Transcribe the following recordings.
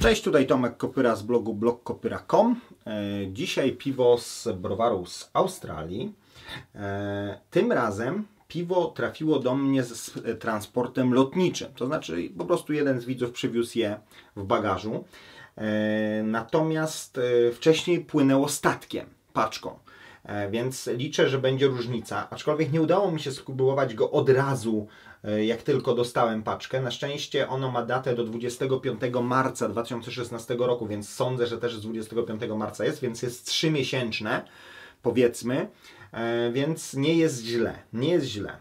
Cześć, tutaj Tomek Kopyra z blogu blogkopyra.com. Dzisiaj piwo z browaru z Australii. Tym razem piwo trafiło do mnie z transportem lotniczym. To znaczy po prostu jeden z widzów przywiózł je w bagażu. Natomiast wcześniej płynęło statkiem, paczką. Więc liczę, że będzie różnica. Aczkolwiek nie udało mi się spróbować go od razu, jak tylko dostałem paczkę. Na szczęście ono ma datę do 25 marca 2016 roku, więc sądzę, że też z 25 marca jest, więc jest 3-miesięczne, powiedzmy. Więc nie jest źle. Nie jest źle.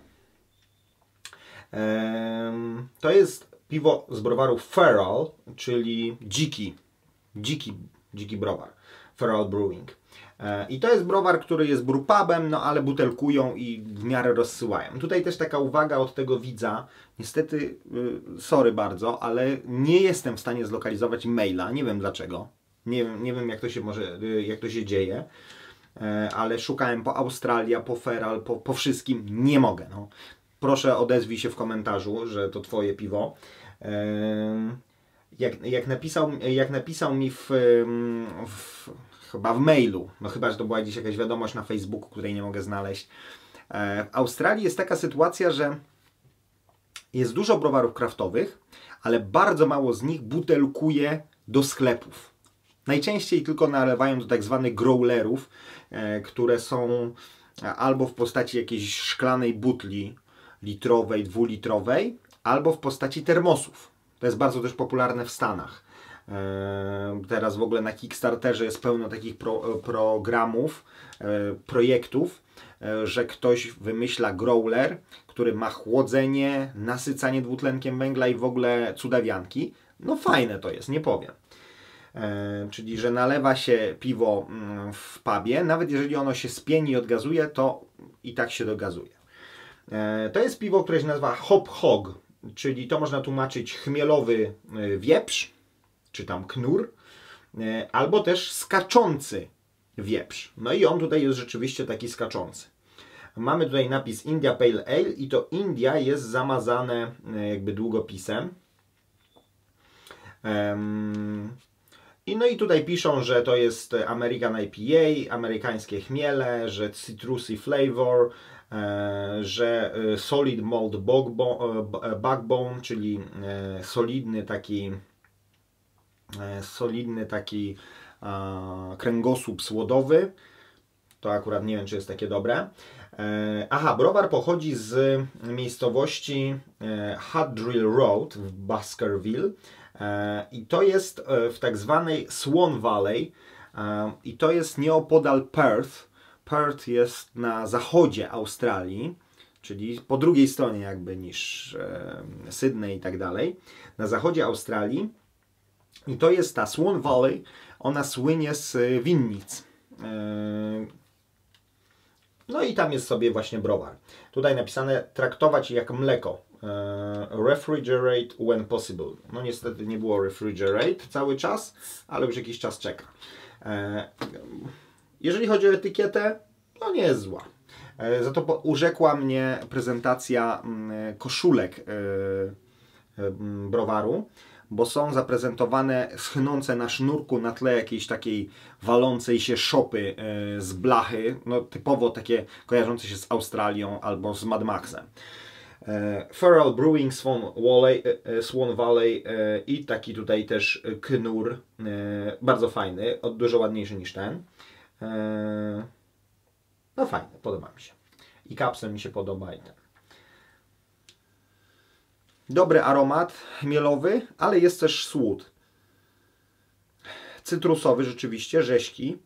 To jest piwo z browaru Feral, czyli dziki browar. Feral Brewing. I to jest browar, który jest brewpubem, no ale butelkują i w miarę rozsyłają. Tutaj też taka uwaga od tego widza. Niestety, sorry bardzo, ale nie jestem w stanie zlokalizować maila. Nie wiem dlaczego. Nie wiem jak to się dzieje. Ale szukałem po Australia, po Feral, po wszystkim. Nie mogę. No. Proszę odezwij się w komentarzu, że to Twoje piwo. Jak napisał mi chyba w mailu, no chyba, że to była gdzieś jakaś wiadomość na Facebooku, której nie mogę znaleźć. W Australii jest taka sytuacja, że jest dużo browarów kraftowych, ale bardzo mało z nich butelkuje do sklepów. Najczęściej tylko nalewają do tak zwanych growlerów, które są albo w postaci jakiejś szklanej butli litrowej, dwulitrowej, albo w postaci termosów. To jest bardzo też popularne w Stanach. Teraz w ogóle na Kickstarterze jest pełno takich programów, projektów, że ktoś wymyśla growler, który ma chłodzenie, nasycanie dwutlenkiem węgla i w ogóle cudawianki. No fajne to jest, nie powiem. Czyli, że nalewa się piwo w pubie, nawet jeżeli ono się spieni i odgazuje, to i tak się dogazuje. To jest piwo, które się nazywa Hop Hog, czyli to można tłumaczyć chmielowy wieprz, czy tam knur, albo też skaczący wieprz. No i on tutaj jest rzeczywiście taki skaczący. Mamy tutaj napis India Pale Ale i to India jest zamazane jakby długopisem. No i tutaj piszą, że to jest American IPA, amerykańskie chmiele, że citrusy flavor, że solid malt backbone, czyli solidny taki kręgosłup słodowy. To akurat nie wiem, czy jest takie dobre. Aha, browar pochodzi z miejscowości Hut Drill Road w Baskerville i to jest w tak zwanej Swan Valley i to jest nieopodal Perth. Perth jest na zachodzie Australii, czyli po drugiej stronie jakby niż Sydney i tak dalej. Na zachodzie Australii. I to jest ta Swan Valley, ona słynie z winnic. No i tam jest sobie właśnie browar. Tutaj napisane traktować jak mleko. Refrigerate when possible. No niestety nie było refrigerate cały czas, ale już jakiś czas czeka. Jeżeli chodzi o etykietę, no nie jest zła. Za to urzekła mnie prezentacja koszulek browaru, bo są zaprezentowane schnące na sznurku na tle jakiejś takiej walącej się szopy z blachy, no typowo takie kojarzące się z Australią albo z Mad Maxem. Feral Brewing Swan Valley i taki tutaj też knur, bardzo fajny, dużo ładniejszy niż ten. No fajny, podoba mi się. I kapsel mi się podoba i ten. Dobry aromat chmielowy, ale jest też słód. Cytrusowy rzeczywiście, rześki.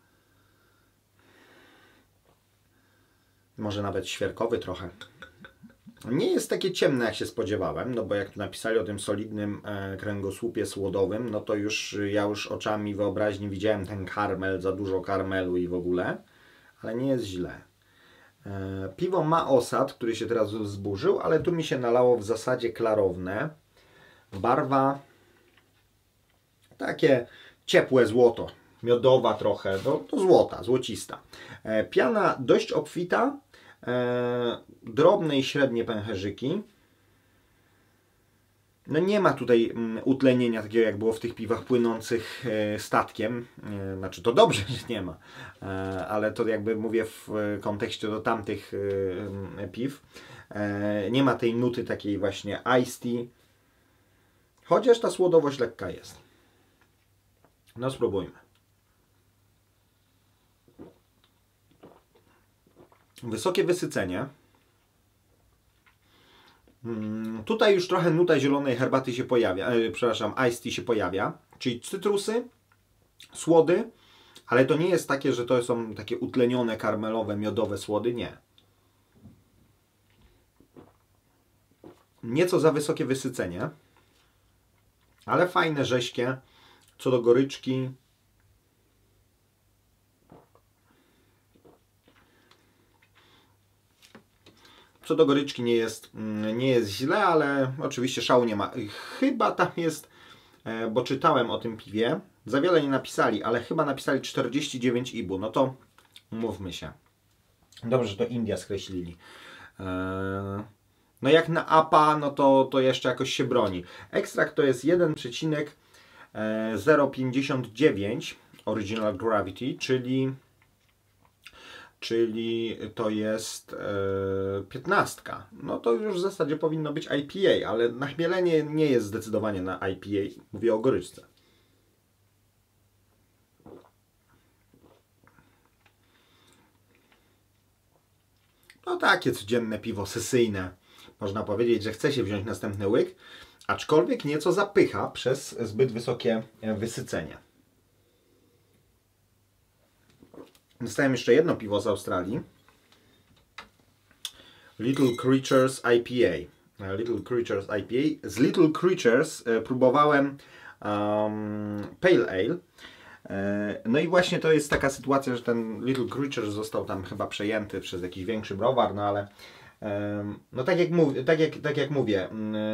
Może nawet świerkowy trochę. Nie jest takie ciemne, jak się spodziewałem, no bo jak tu napisali o tym solidnym kręgosłupie słodowym, no to ja już oczami wyobraźni widziałem ten karmel, za dużo karmelu i w ogóle, ale nie jest źle. Piwo ma osad, który się teraz wzburzył, ale tu mi się nalało w zasadzie klarowne. Barwa takie ciepłe złoto, miodowa trochę, to złota, złocista. Piana dość obfita, drobne i średnie pęcherzyki. No nie ma tutaj utlenienia takiego, jak było w tych piwach płynących statkiem. Znaczy to dobrze, że nie ma, ale to jakby mówię w kontekście do tamtych piw. Nie ma tej nuty takiej właśnie iced tea. Chociaż ta słodowość lekka jest. No spróbujmy. Wysokie wysycenie. Tutaj już trochę nuta zielonej herbaty się pojawia, przepraszam, iced tea się pojawia, czyli cytrusy, słody, ale to nie jest takie, że to są takie utlenione, karmelowe, miodowe słody, nie. Nieco za wysokie wysycenie, ale fajne, rześkie. Co do goryczki, nie jest źle, ale oczywiście szału nie ma. Chyba tam jest, bo czytałem o tym piwie, za wiele nie napisali, ale chyba napisali 49 IBU. No to mówmy się. Dobrze, że to India skreślili. No jak na APA, no to jeszcze jakoś się broni. Ekstrakt to jest 1,059 Original Gravity, czyli to jest 15. No to już w zasadzie powinno być IPA, ale nachmielenie nie jest zdecydowanie na IPA. Mówię o goryczce. No takie codzienne piwo sesyjne. Można powiedzieć, że chce się wziąć następny łyk, aczkolwiek nieco zapycha przez zbyt wysokie wysycenie. Dostałem jeszcze jedno piwo z Australii. Little Creatures IPA. Little Creatures IPA. Z Little Creatures próbowałem Pale Ale. No i właśnie to jest taka sytuacja, że ten Little Creatures został tam chyba przejęty przez jakiś większy browar, no ale no tak jak mówię,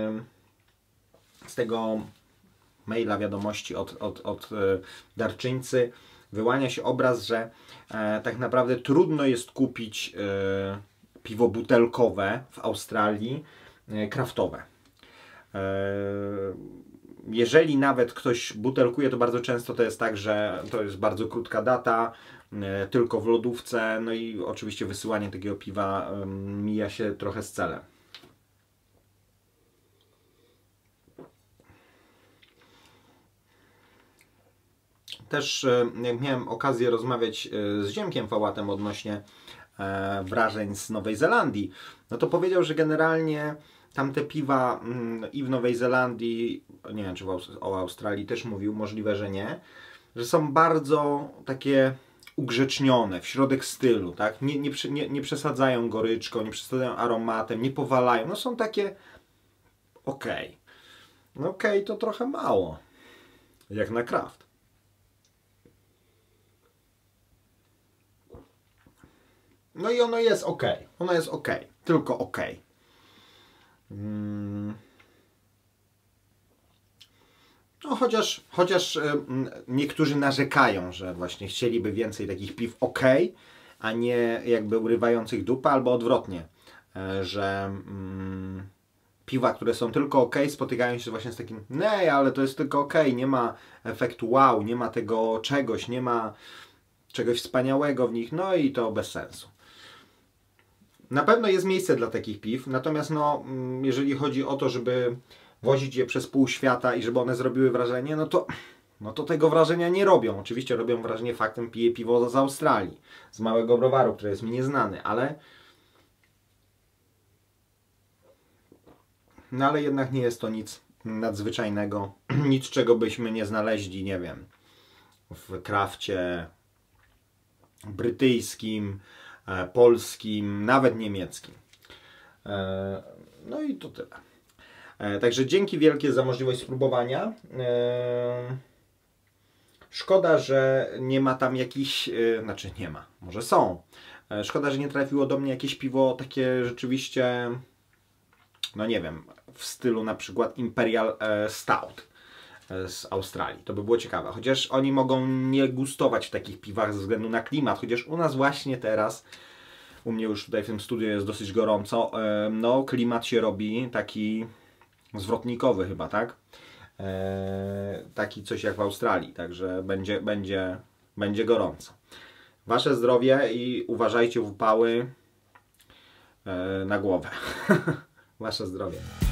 z tego maila wiadomości od darczyńcy wyłania się obraz, że tak naprawdę trudno jest kupić piwo butelkowe w Australii, kraftowe. Jeżeli nawet ktoś butelkuje, to bardzo często to jest tak, że to jest bardzo krótka data, tylko w lodówce, no i oczywiście wysyłanie takiego piwa mija się trochę z celem. Też jak miałem okazję rozmawiać z Ziemkiem Fałatem odnośnie wrażeń z Nowej Zelandii, no to powiedział, że generalnie tamte piwa i w Nowej Zelandii, nie wiem czy o Australii też mówił, możliwe, że nie, że są bardzo takie ugrzecznione, w środek stylu, tak? Nie przesadzają goryczką, nie przesadzają aromatem, nie powalają, no są takie okej. No okej, to trochę mało, jak na kraft. No i ono jest ok. Ono jest ok. Tylko ok. No chociaż niektórzy narzekają, że właśnie chcieliby więcej takich piw ok, a nie jakby urywających dupę, albo odwrotnie, że piwa, które są tylko ok, spotykają się właśnie z takim nie, ale to jest tylko ok, nie ma efektu wow, nie ma tego czegoś, nie ma czegoś wspaniałego w nich, no i to bez sensu. Na pewno jest miejsce dla takich piw, natomiast no, jeżeli chodzi o to, żeby wozić je przez pół świata i żeby one zrobiły wrażenie, no to tego wrażenia nie robią. Oczywiście robią wrażenie faktem, piję piwo z Australii, z małego browaru, który jest mi nieznany, ale no ale jednak nie jest to nic nadzwyczajnego, nic czego byśmy nie znaleźli, nie wiem, w krafcie brytyjskim, polskim, nawet niemieckim. No i to tyle. Także dzięki wielkie za możliwość spróbowania. Szkoda, że nie ma tam jakichś, znaczy nie ma, może są. Szkoda, że nie trafiło do mnie jakieś piwo takie rzeczywiście, no nie wiem, w stylu na przykład Imperial Stout z Australii. To by było ciekawe. Chociaż oni mogą nie gustować w takich piwach ze względu na klimat. Chociaż u nas właśnie teraz, u mnie już tutaj w tym studiu jest dosyć gorąco, no klimat się robi taki zwrotnikowy chyba, tak? Taki coś jak w Australii, także będzie gorąco. Wasze zdrowie i uważajcie w upały na głowę. Wasze zdrowie.